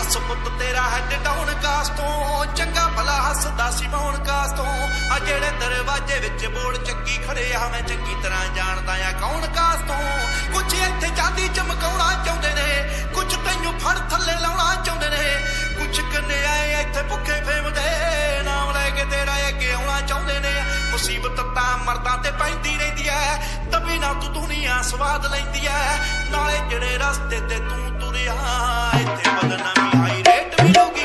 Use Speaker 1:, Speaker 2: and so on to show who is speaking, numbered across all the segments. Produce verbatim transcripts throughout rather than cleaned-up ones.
Speaker 1: दस पुत तेरा हैड डाउन कास तो चंगा भला हसदा सी मौन कास तो आ जेड़े दरवाजे विच बोर्ड चक्की खड़े आ मैं चंगी तरह जानदा आ कौन कास तो कुछ इत्थे चांदी चमकाउणा चाहुंदे ने कुछ तैनूं फड़ थल्ले लाउणा चाहुंदे ने कुछ कन्ने आए इत्थे भुखे फेमदे नाम लैके तेरा अगे आउणा चाहुंदे ने मुसीबत तां मर्दां ते पैंदी रहिंदी ऐ तभी ना तू दुनिया स्वाद लैंदी ऐ नाले जेड़े रस्ते ते तू तुरिया इत्थे बदनामी हाई रेट मिलूगी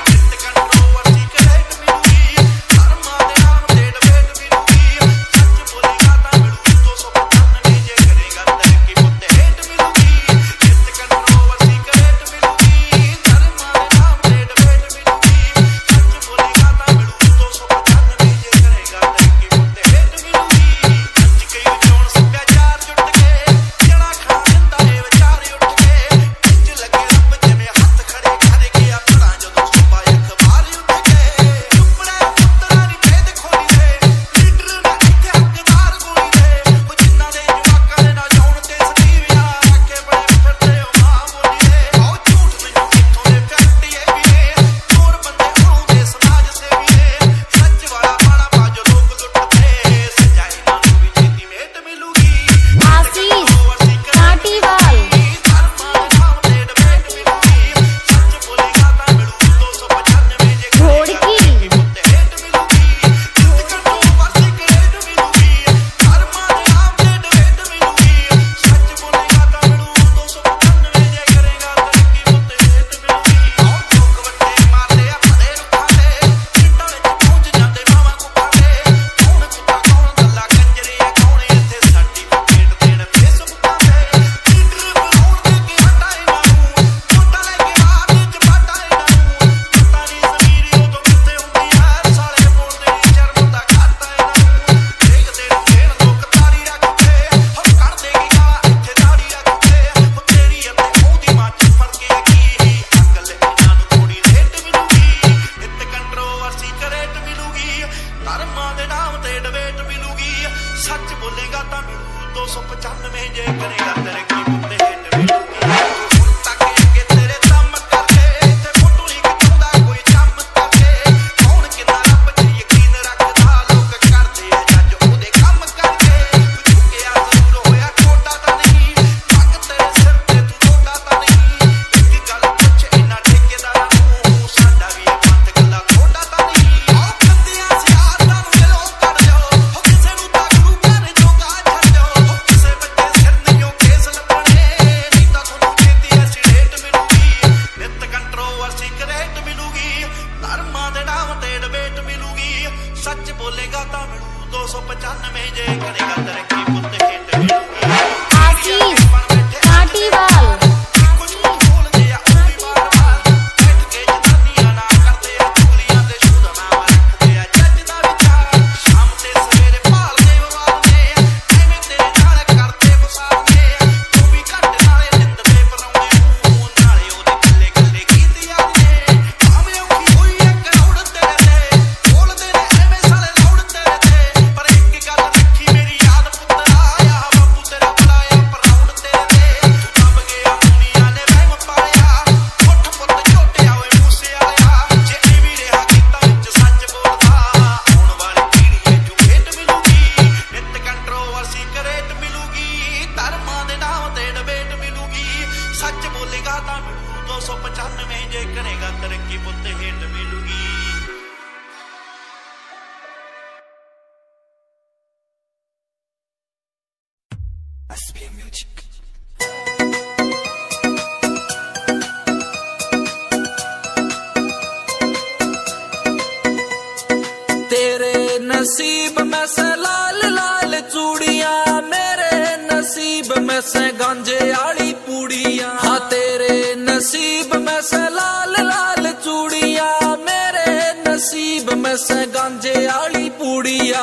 Speaker 2: नसीब में से लाल लाल चूड़ियां, मेरे नसीब में से गांजे आली पूड़ियां। हाँ तेरे नसीब में से लाल लाल चूड़ियां, मेरे नसीब में से गांजे आली पूड़ियां।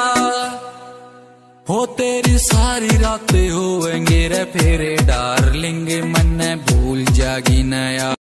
Speaker 2: हो तेरी सारी रातें होवेंगे रे फेरे डार्लिंग, मन भूल जागी नया